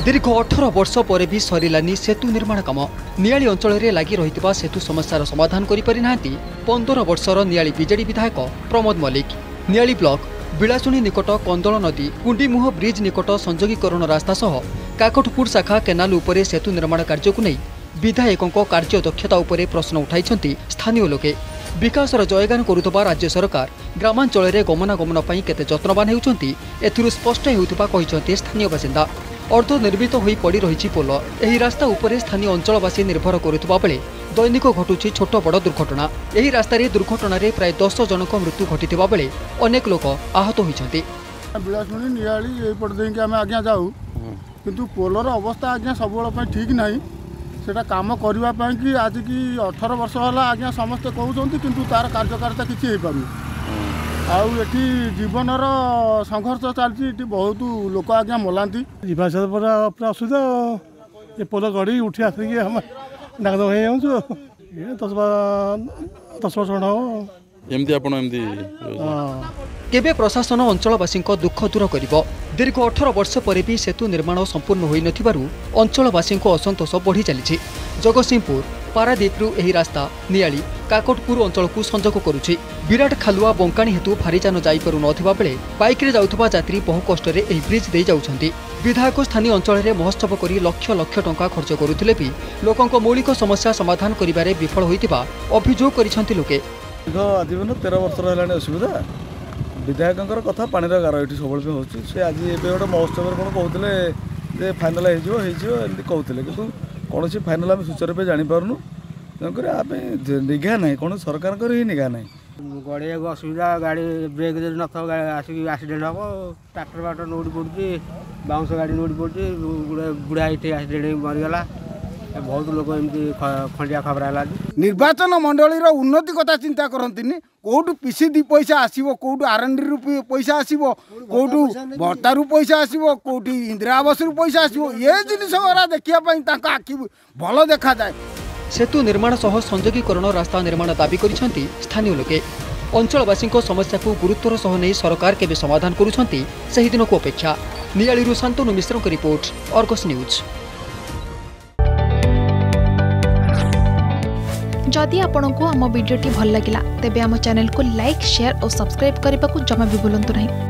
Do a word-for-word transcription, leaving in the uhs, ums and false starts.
दीर्घ अठारह वर्ष पर भी सरिलानी सेतु निर्माण काम। नियाली अंचल में लगी रही सेतु समस्यार समाधान करिपारि पंद्रह वर्षर नियाली बीजेडी विधायक प्रमोद मल्लिक। नियाली ब्लॉक बिलासुणी निकट कंदल नदी कुंडीमुह ब्रिज निकट संयोगीकरण रास्ता सह काकटपुर शाखा केनाल उपरे सेतु निर्माण कार्य को नहीं विधायकों कार्य दक्षता उपरे प्रश्न उठाई स्थानीय लोके। विकासर जयगान करुवा राज्य सरकार ग्रामांचल में गमनागमन पर केते जत्नवान होती एथिरु स्पष्ट होता कहते स्थानीय बासिंदा। अर्धनिर्मित हो पड़ी रही पोल यही रास्ता उपरे स्थानीय अंचलवासी निर्भर करुवा बेले दैनिक घटुची छोट बड़ दुर्घटना। यही रास्ता दुर्घटन प्राय दस जनक मृत्यु घटी बेले अनेक लोक आहत होती। बिलासुणी नियाली एपट देके आम आज्ञा जाऊ किंतु पोलर अवस्था आज्ञा सब ठीक ना सेटा काम करने कि आज की अठारह वर्ष है आज्ञा समस्ते कहते किंतु तार कार्यकारिता किसी हो पार आठी जीवनर संघर्ष चलती बहुत लोक आज्ञा मलांती जीवासा पूरा असुविधा ये पोल गड़ी उठी आसिक डाक हो दस दस वर्ष हम केबे प्रशासन अंचलवासी दुख दूर कर दीर्घ अठारह वर्ष पर भी सेतु निर्माण संपूर्ण हो नथिबारु अंचलवासी असंतोष बढ़ी चली। जगतसिंहपुर पारादीपरू एही रास्ता नियाली काकटपुर अंचल को संजोग करुछि। विराट खालुआ बंकाणी हेतु भारीजान जाईपारु नथिबा बेले बाइक रे जाउथबा यात्री बहु कष्ट रे एही ब्रिज दे जाउछन्ति। विधायक स्थानीय अंचल में महोत्सव करी लक्ष लक्ष टंका खर्च करुथिले भी लोकंक मौलिक समस्या समाधान करिबारे विफल होइतिबा अभियोग करिसन्ति लोके। आजीवन तेरह वर्ष है असुविधा विधायक कथा पानी गार ये सब हो आज ये गोटे महोत्सव कौन कहते फाइनाल होमती कहते कि कौन फाइनाल आम सूचर पे जापारूँ तेणुक निघा ना कौन सरकार ही निघा ना गड़े असुविधा गाड़ी ब्रेक न आसिक आक्सीडेट हम ट्राक्टर बाटर नोटी पड़ी बाउंस गाड़ी नोटी पड़ी बुढ़ा ये आक्सीडेट मरीगला बहुत लोग एमती खंडिया खबर है। निर्वाचन मंडलीर उन्नति कथा चिंता करती कौटू पीसी दी पैसा आसो कौटू आर एन डी रु पैसा आसो कौटू भत्ता रु पैसा आसो कौटी इंदिरा आवास रु पैसा आसो ये जिनिस देखा आखि भल देखा जाए। सेतु निर्माण सह संयोगीकरण रास्ता निर्माण दाबी करिसेंति स्थानीय लोके। अंचलवासी समस्या को गुरुत्वर सह नहीं सरकार केबे समाधान करुछंती सही दिन को अपेक्षा। नियालीरू शांतनु मिश्र की रिपोर्ट, अर्गस न्यूज। जदि आपंक आम भिडी भल लगा तेब आम चैनल को लाइक शेयर और सब्सक्राइब करने को जमा भी भूलु नहीं।